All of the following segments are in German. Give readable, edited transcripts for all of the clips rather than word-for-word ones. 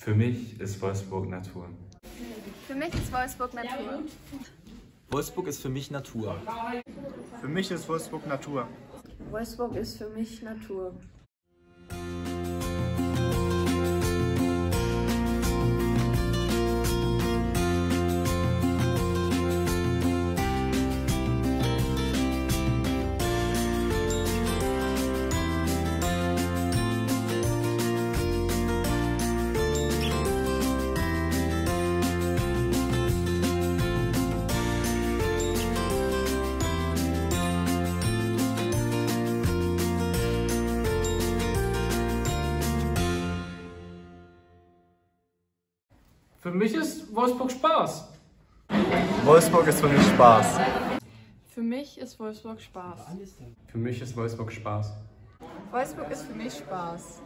Für mich ist Wolfsburg Natur. Für mich ist Wolfsburg Natur. Wolfsburg ist für mich Natur. Für mich ist Wolfsburg Natur. Wolfsburg ist für mich Natur. Für mich ist Wolfsburg Spaß. Wolfsburg ist für mich Spaß. Für mich ist Wolfsburg Spaß. Für mich ist Wolfsburg Spaß. Wolfsburg ist für mich Spaß.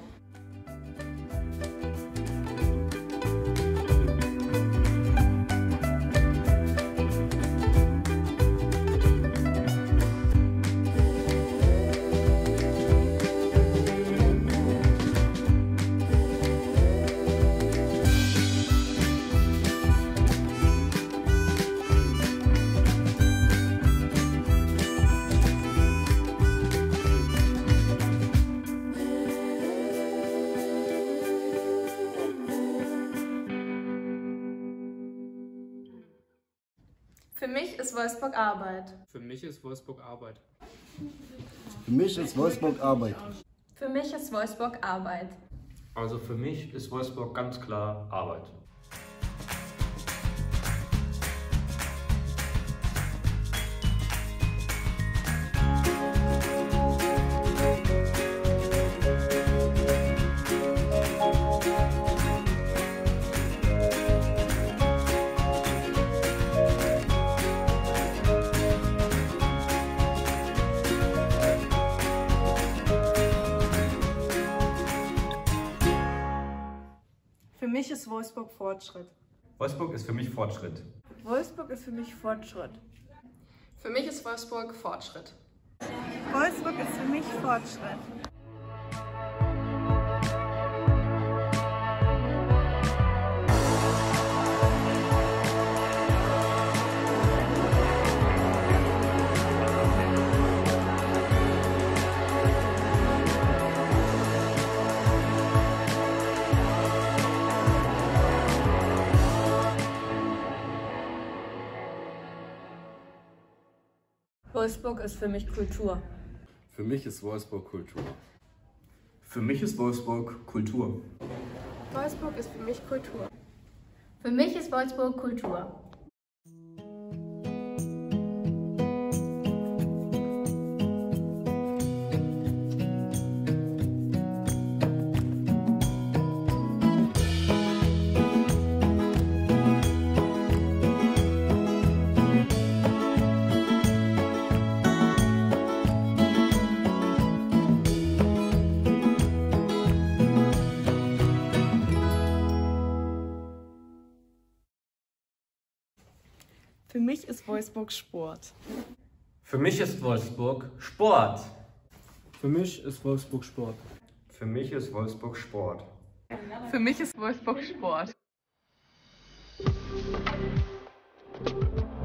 Für mich ist Wolfsburg Arbeit. Für mich ist Wolfsburg Arbeit. Für mich ist Wolfsburg Arbeit. Für mich ist Wolfsburg Arbeit. Also für mich ist Wolfsburg ganz klar Arbeit. Für mich ist Wolfsburg Fortschritt. Wolfsburg ist für mich Fortschritt. Wolfsburg ist für mich Fortschritt. Für mich ist Wolfsburg Fortschritt. Wolfsburg ist für mich Fortschritt. Wolfsburg ist für mich Kultur. Für mich ist Wolfsburg Kultur. Für mich ist Wolfsburg Kultur. Wolfsburg ist für mich Kultur. Für mich ist Wolfsburg Kultur. Für mich ist Wolfsburg Sport. Für mich ist Wolfsburg Sport. Für mich ist Wolfsburg Sport. Für mich ist Wolfsburg Sport. Für mich ist Wolfsburg Sport.